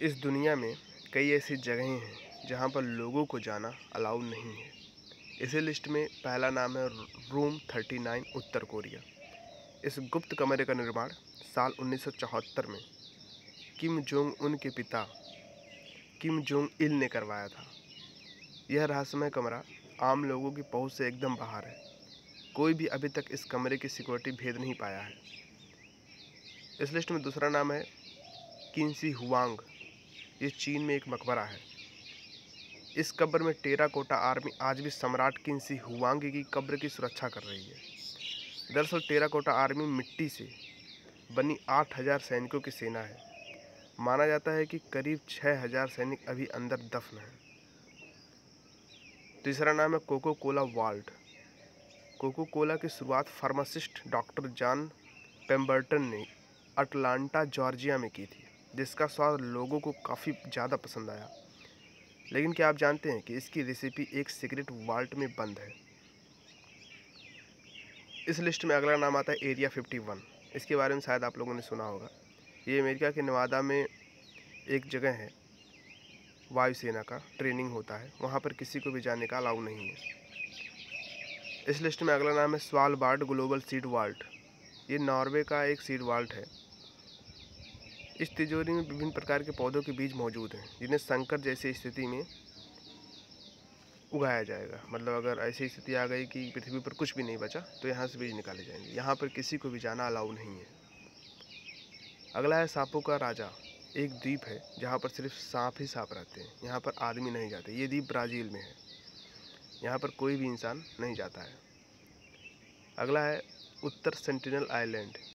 इस दुनिया में कई ऐसी जगहें हैं जहाँ पर लोगों को जाना अलाउ नहीं है। इसी लिस्ट में पहला नाम है रूम 39 उत्तर कोरिया। इस गुप्त कमरे का निर्माण साल 1974 में किम जोंग उन के पिता किम जोंग इल ने करवाया था। यह रहस्यमय कमरा आम लोगों की पहुंच से एकदम बाहर है। कोई भी अभी तक इस कमरे की सिक्योरिटी भेद नहीं पाया है। इस लिस्ट में दूसरा नाम है किन्सी हुआंग। ये चीन में एक मकबरा है। इस कब्र में टेराकोटा आर्मी आज भी सम्राट किन्सी हुआंग की कब्र की सुरक्षा कर रही है। दरअसल टेराकोटा आर्मी मिट्टी से बनी 8000 सैनिकों की सेना है। माना जाता है कि करीब 6000 सैनिक अभी अंदर दफन हैं। तीसरा नाम है Coca Cola vault. Coca Cola की शुरुआत फार्मासिस्ट डॉक्टर जॉन पेम्बर्टन ने अटलांटा जॉर्जिया में की थी, जिसका स्वाद लोगों को काफ़ी ज़्यादा पसंद आया। लेकिन क्या आप जानते हैं कि इसकी रेसिपी एक सीक्रेट वॉल्ट में बंद है। इस लिस्ट में अगला नाम आता है एरिया 51। इसके बारे में शायद आप लोगों ने सुना होगा। ये अमेरिका के नेवादा में एक जगह है, वायुसेना का ट्रेनिंग होता है। वहाँ पर किसी को भी जाने का अलाउ नहीं है। इस लिस्ट में अगला नाम है स्वालबार्ड ग्लोबल सीड वॉल्ट। ये नॉर्वे का एक सीड वॉल्ट है। इस तिजोरी में विभिन्न प्रकार के पौधों के बीज मौजूद हैं, जिन्हें संकट जैसी स्थिति में उगाया जाएगा। मतलब अगर ऐसी स्थिति आ गई कि पृथ्वी पर कुछ भी नहीं बचा तो यहाँ से बीज निकाले जाएंगे। यहाँ पर किसी को भी जाना अलाउ नहीं है। अगला है सांपों का राजा। एक द्वीप है जहाँ पर सिर्फ सांप ही सांप रहते हैं। यहाँ पर आदमी नहीं जाते। ये द्वीप ब्राज़ील में है। यहाँ पर कोई भी इंसान नहीं जाता है। अगला है उत्तर सेंटिनल आइलैंड।